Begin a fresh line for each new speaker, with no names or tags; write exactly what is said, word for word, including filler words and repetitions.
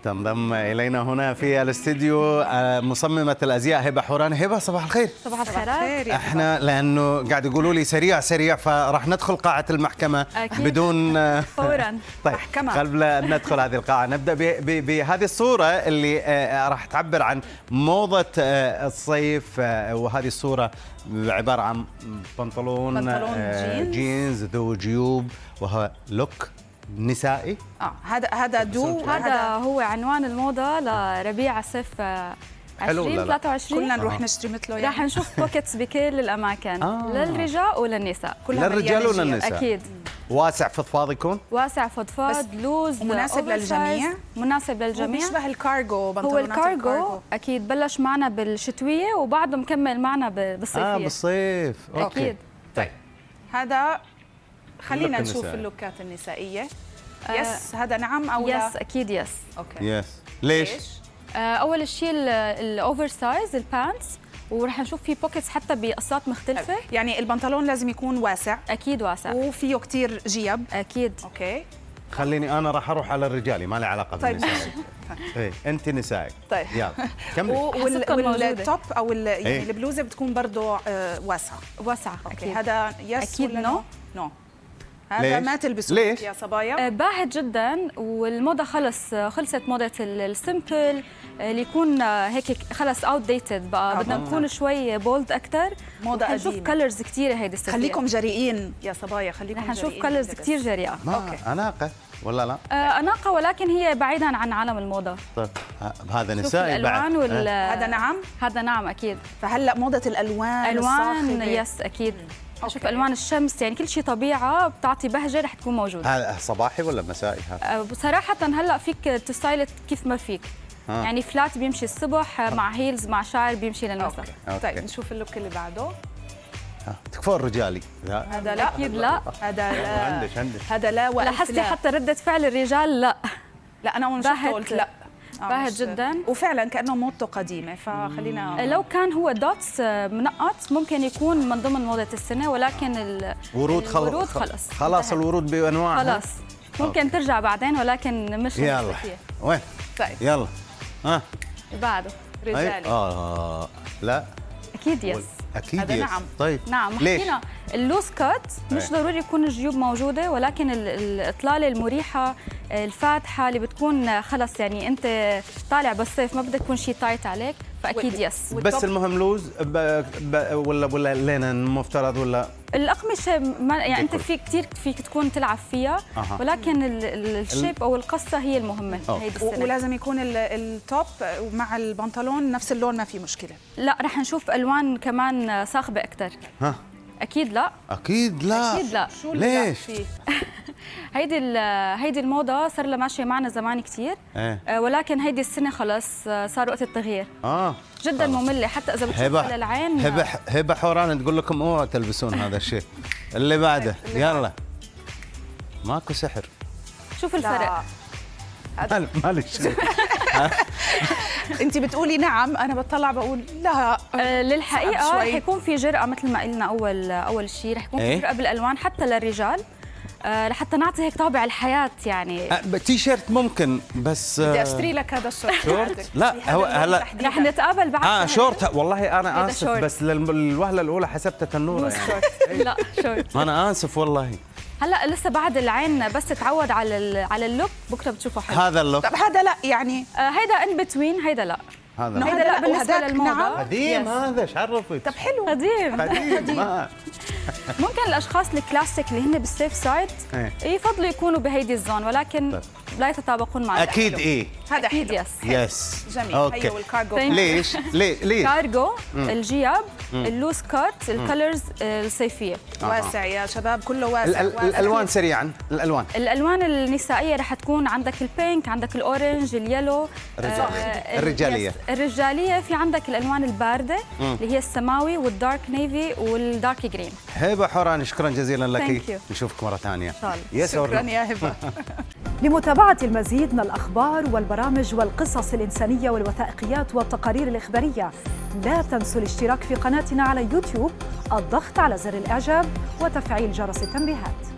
تنضم الينا هنا في الاستديو مصممه الازياء هبه حوران. هبه صباح الخير.
صباح الخير.
احنا لانه قاعد يقولوا لي سريع سريع فراح ندخل قاعه المحكمه
أكيد.
بدون
فورا.
طيب
محكمة.
قبل ان ندخل هذه القاعه نبدا بهذه الصوره اللي راح تعبر عن موضه الصيف، وهذه الصوره عباره عن بنطلون,
بنطلون جينز.
جينز ذو جيوب وهو لوك نسائي.
اه هذا هذا دو
هذا هو عنوان الموضة لربيع صيف عشرين ثلاثة وعشرين.
كلنا نروح نشتري مثله يعني.
راح نشوف بوكيتس بكل الأماكن.
آه.
للرجال وللنساء.
كلها
للرجال وللنساء
أكيد.
واسع فضفاض يكون؟
واسع فضفاض لوز
مناسب للجميع.
مناسب للجميع.
هو بيشبه الكارجو.
هو الكارجو أكيد بلش معنا بالشتوية وبعده مكمل معنا بالصيفية.
اه بالصيف.
أكيد. أوكي.
طيب هذا خلينا نشوف النسائي. اللوكات النسائية. آه يس هذا نعم او لا؟
يس اكيد يس.
اوكي
يس. ليش؟
آه اول شيء الاوفر سايز البانتس، ورح نشوف في بوكيتس حتى بقصات مختلفه.
يعني البنطلون لازم يكون واسع.
اكيد واسع
وفيه كثير جيب.
اكيد.
اوكي
خليني انا راح اروح على الرجالي، ما لي علاقه
طيب.
بالنسائي. ايه انت نسائي.
طيب
يلا كملي.
والتوب او يعني
ايه؟
البلوزه بتكون برضه آه واسعه.
واسعه
اوكي
أكيد.
هذا يس
اكيد نو
نو هذا ما تلبسوه يا صبايا.
باهت جدا، والموضه خلص خلصت موضه السمبل اللي يكون هيك خلص اوت ديتد بقى. بدنا نكون شوي بولد اكثر.
موضه قديمه.
نشوف كلرز كثيره هيدي الصيفيه.
خليكم جريئين يا صبايا، خليكم
رح نشوف كلرز كثير جريئه.
اوكي اناقه ولا لا؟
آه اناقه ولكن هي بعيدا عن عالم الموضه.
طيب هذا نسائي بعد.
وال...
هذا نعم.
هذا نعم اكيد.
فهلا موضه الالوان
الوان يس اكيد. شوف الوان الشمس، يعني كل شيء طبيعه بتعطي بهجه رح تكون موجوده.
هذا صباحي ولا مسائي هذا؟
بصراحه هلا فيك تستايلت كيف ما فيك. آه. يعني فلات بيمشي الصبح مع هيلز مع شعر بيمشي للمساء.
طيب نشوف اللوك اللي بعده.
تكفى الرجالي.
هذا لا
اكيد لا.
هذا لا.
عندك عندك
هذا لا.
لاحظتي حتى رده فعل الرجال لا.
لا انا اول شفته قلت لا.
باهت جدا،
وفعلا كانه موضته قديمه. فخلينا
لو كان هو دوتس منقط ممكن يكون من ضمن موضه السنه، ولكن
الورود
الورود خلص
خلاص الورود بانواعها
خلاص ممكن أوكي. ترجع بعدين ولكن مش
يلا وين
طيب
يلا ها آه.
بعده
رجالي.
اه لا
اكيد يس.
اكيد
هذا
يس.
نعم.
طيب
نعم حكينا اللوز كات مش ضروري يكون الجيوب موجوده، ولكن الاطلاله المريحه الفاتحه اللي بتكون خلص يعني انت طالع بالصيف ما بدك يكون شيء تايت عليك، فاكيد يس.
بس المهم لوز ب... ب... ولا ولا لينن مفترض ولا
الأقمشة ما يعني أنت فيك كثير فيك تكون تلعب فيها. أه. ولكن الشيب أو القصة هي المهمة هيدي السنة.
ولازم يكون التوب مع البنطلون نفس اللون، ما في مشكلة.
لا رح نشوف ألوان كمان صاخبة أكثر.
ها
أكيد لا.
أكيد لا.
أكيد لا.
شو
ليش؟
هيدي هيدي الموضة صار لها ماشية معنا زمان كثير.
ايه؟
ولكن هيدي السنة خلص صار وقت التغيير.
اه
جدا خلص. مملة حتى إذا بتشوفها للعين.
هبة هبة حوران تقول لكم اوعوا تلبسون هذا الشيء. اللي بعده يلا. ماكو سحر.
شوف الفرق.
هذا مالك شيء.
انت بتقولي نعم، انا بطلع بقول لا.
أه للحقيقه رح يكون في جرأه مثل ما قلنا اول اول شيء، رح يكون في جرأه بالالوان حتى للرجال. أه لحتى نعطي هيك طابع الحياه يعني.
أه تي شيرت ممكن بس
بدي اشتري لك هذا الشورت.
شورت؟ لا هو هلا
رح نتقابل بعد.
اه شورت والله انا اسف بس للوهله الاولى حسبتها تنوره
يعني. لا شورت.
انا اسف والله.
هلا لسه بعد العين بس تتعود على على اللوك بكره بتشوفه حلو.
هذا اللوك.
طب هذا لا يعني.
آه هيدا ان بتوين، هيدا لا.
هذا
هيدا لا بالنسبه للموضه.
قديم هذا ايش عرفك؟
طب حلو.
قديم
قديم.
ممكن الاشخاص الكلاسيك اللي هن بالسيف سايد يفضلوا يكونوا بهيدي الزون، ولكن لا يتطابقون مع
اكيد ايه
هذا
اكيد يس.
يس
جميل.
اوكي.
هي والكارجو.
ليش؟ ليه ليه؟
كارجو، الجياب، اللوز كات، الكلرز الصيفيه.
واسع يا شباب، كله واسع.
الالوان سريعا، الالوان
الالوان النسائيه رح تكون عندك البينك، عندك الاورنج، اليلو.
الرجاليه
الرجاليه في عندك الالوان البارده اللي هي السماوي والدارك نيفي والدارك جرين.
هبه حوران شكرا جزيلا لك، نشوفك مره ثانيه.
شكرا يا هبه.
لمتابعة المزيد من الأخبار والبرامج والقصص الإنسانية والوثائقيات والتقارير الإخبارية لا تنسوا الاشتراك في قناتنا على يوتيوب، الضغط على زر الإعجاب وتفعيل جرس التنبيهات.